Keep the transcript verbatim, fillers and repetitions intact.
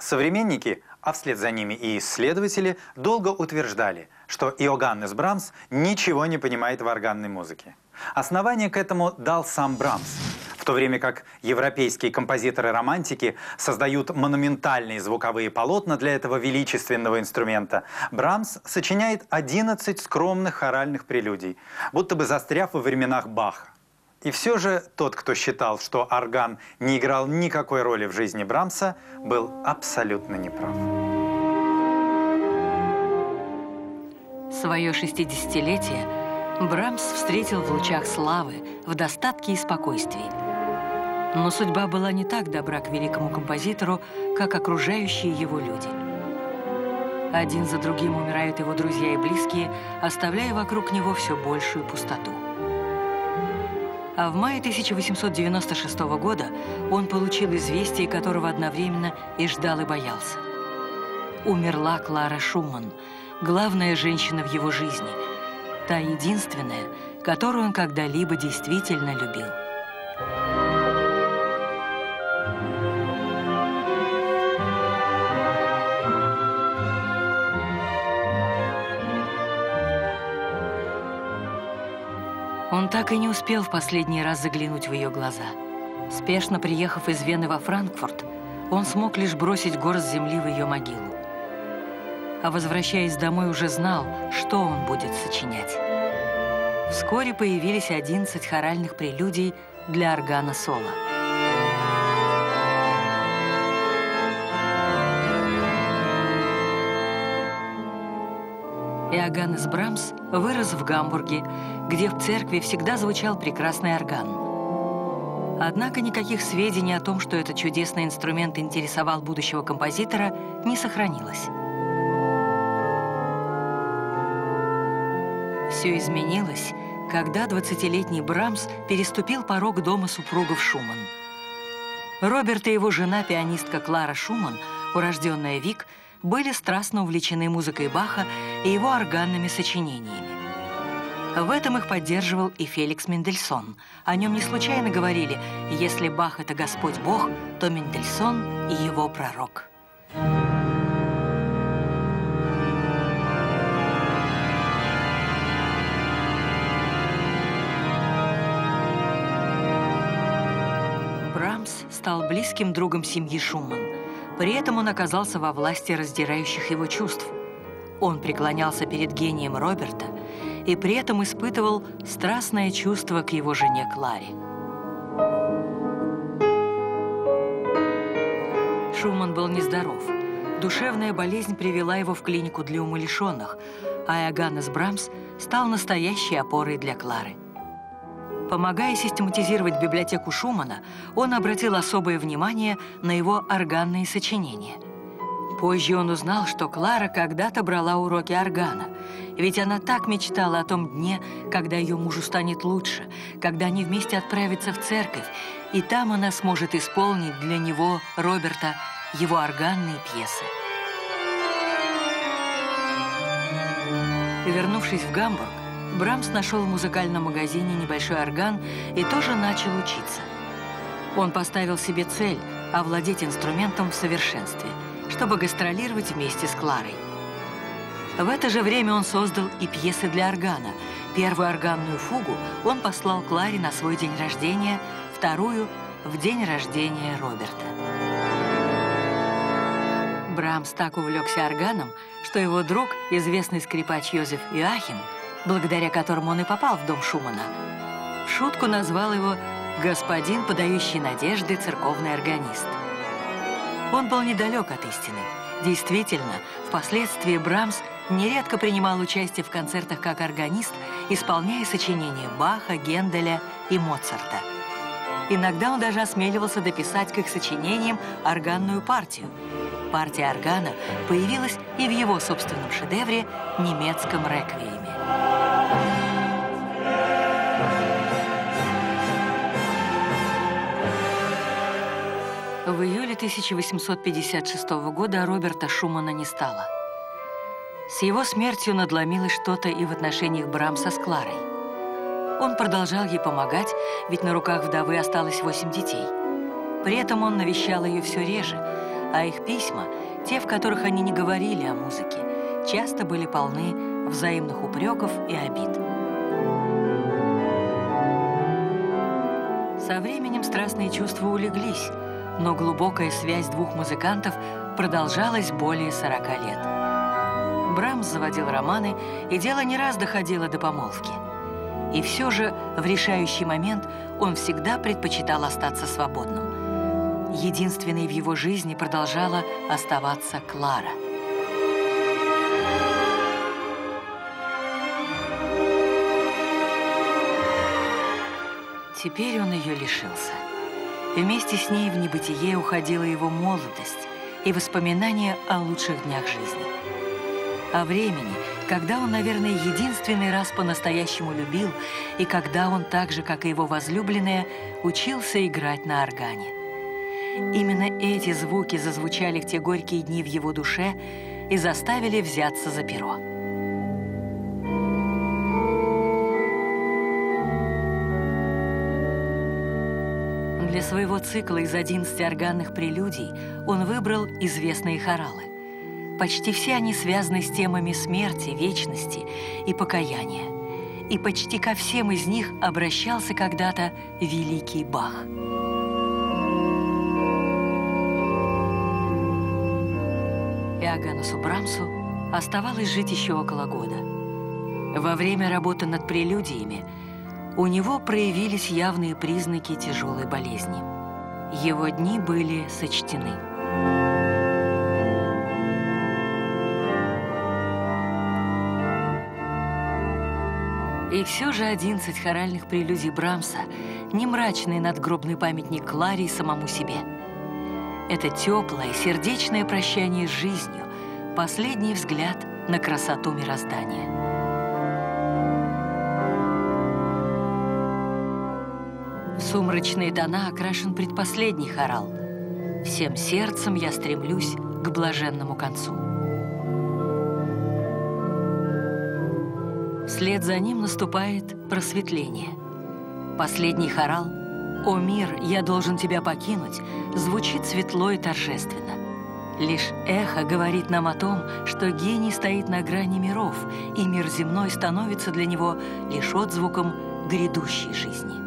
Современники, а вслед за ними и исследователи, долго утверждали, что Иоганнес Брамс ничего не понимает в органной музыке. Основание к этому дал сам Брамс. В то время как европейские композиторы-романтики создают монументальные звуковые полотна для этого величественного инструмента, Брамс сочиняет одиннадцать скромных хоральных прелюдий, будто бы застряв во временах Баха. И все же тот, кто считал, что орган не играл никакой роли в жизни Брамса, был абсолютно неправ. Свое шестидесятилетие Брамс встретил в лучах славы, в достатке и спокойствии. Но судьба была не так добра к великому композитору, как окружающие его люди. Один за другим умирают его друзья и близкие, оставляя вокруг него все большую пустоту. А в мае тысяча восемьсот девяносто шестого года он получил известие, которого одновременно и ждал, и боялся. Умерла Клара Шуман, главная женщина в его жизни, та единственная, которую он когда-либо действительно любил. Он так и не успел в последний раз заглянуть в ее глаза. Спешно приехав из Вены во Франкфурт, он смог лишь бросить горсть земли в ее могилу. А возвращаясь домой, уже знал, что он будет сочинять. Вскоре появились одиннадцать хоральных прелюдий для органа соло. Иоганнес Брамс вырос в Гамбурге, где в церкви всегда звучал прекрасный орган. Однако никаких сведений о том, что этот чудесный инструмент интересовал будущего композитора, не сохранилось. Все изменилось, когда двадцатилетний Брамс переступил порог дома супругов Шуман. Роберт и его жена, пианистка Клара Шуман, урожденная Вик, были страстно увлечены музыкой Баха и его органными сочинениями. В этом их поддерживал и Феликс Мендельсон. О нем не случайно говорили: если Бах — это Господь Бог, то Мендельсон — и его пророк. Брамс стал близким другом семьи Шуман. При этом он оказался во власти раздирающих его чувств. Он преклонялся перед гением Роберта и при этом испытывал страстное чувство к его жене Кларе. Шуман был нездоров. Душевная болезнь привела его в клинику для умалишенных, а Иоганнес Брамс стал настоящей опорой для Клары. Помогая систематизировать библиотеку Шумана, он обратил особое внимание на его органные сочинения. Позже он узнал, что Клара когда-то брала уроки органа, ведь она так мечтала о том дне, когда ее мужу станет лучше, когда они вместе отправятся в церковь, и там она сможет исполнить для него, Роберта, его органные пьесы. Вернувшись в Гамбург, Брамс нашел в музыкальном магазине небольшой орган и тоже начал учиться. Он поставил себе цель овладеть инструментом в совершенстве, чтобы гастролировать вместе с Кларой. В это же время он создал и пьесы для органа. Первую органную фугу он послал Кларе на свой день рождения, вторую — в день рождения Роберта. Брамс так увлекся органом, что его друг, известный скрипач Йозеф Йоахим, благодаря которому он и попал в дом Шумана, в шутку назвал его «господин, подающий надежды, церковный органист». Он был недалек от истины. Действительно, впоследствии Брамс нередко принимал участие в концертах как органист, исполняя сочинения Баха, Генделя и Моцарта. Иногда он даже осмеливался дописать к их сочинениям органную партию. Партия органа появилась и в его собственном шедевре «Немецком реквиеме». В июле тысяча восемьсот пятьдесят шестого года Роберта Шумана не стало. С его смертью надломилось что-то и в отношениях Брамса с Кларой. Он продолжал ей помогать, ведь на руках вдовы осталось восемь детей. При этом он навещал ее все реже, а их письма, те, в которых они не говорили о музыке, часто были полны взаимных упреков и обид. Со временем страстные чувства улеглись, но глубокая связь двух музыкантов продолжалась более сорока лет. Брамс заводил романы, и дело не раз доходило до помолвки. И все же в решающий момент он всегда предпочитал остаться свободным. Единственной в его жизни продолжала оставаться Клара. Теперь он ее лишился. Вместе с ней в небытие уходила его молодость и воспоминания о лучших днях жизни. О времени, когда он, наверное, единственный раз по-настоящему любил, и когда он, так же, как и его возлюбленная, учился играть на органе. Именно эти звуки зазвучали в те горькие дни в его душе и заставили взяться за перо. Для своего цикла из одиннадцати органных прелюдий он выбрал известные хоралы. Почти все они связаны с темами смерти, вечности и покаяния. И почти ко всем из них обращался когда-то великий Бах. Иоганнесу Брамсу оставалось жить еще около года. Во время работы над прелюдиями у него проявились явные признаки тяжелой болезни. Его дни были сочтены. И все же одиннадцать хоральных прелюдий Брамса не мрачный надгробный памятник Кларе и самому себе. Это теплое, сердечное прощание с жизнью, последний взгляд на красоту мироздания. В сумрачные тона окрашен предпоследний хорал. «Всем сердцем я стремлюсь к блаженному концу». Вслед за ним наступает просветление. Последний хорал «О мир, я должен тебя покинуть» звучит светло и торжественно. Лишь эхо говорит нам о том, что гений стоит на грани миров, и мир земной становится для него лишь отзвуком грядущей жизни.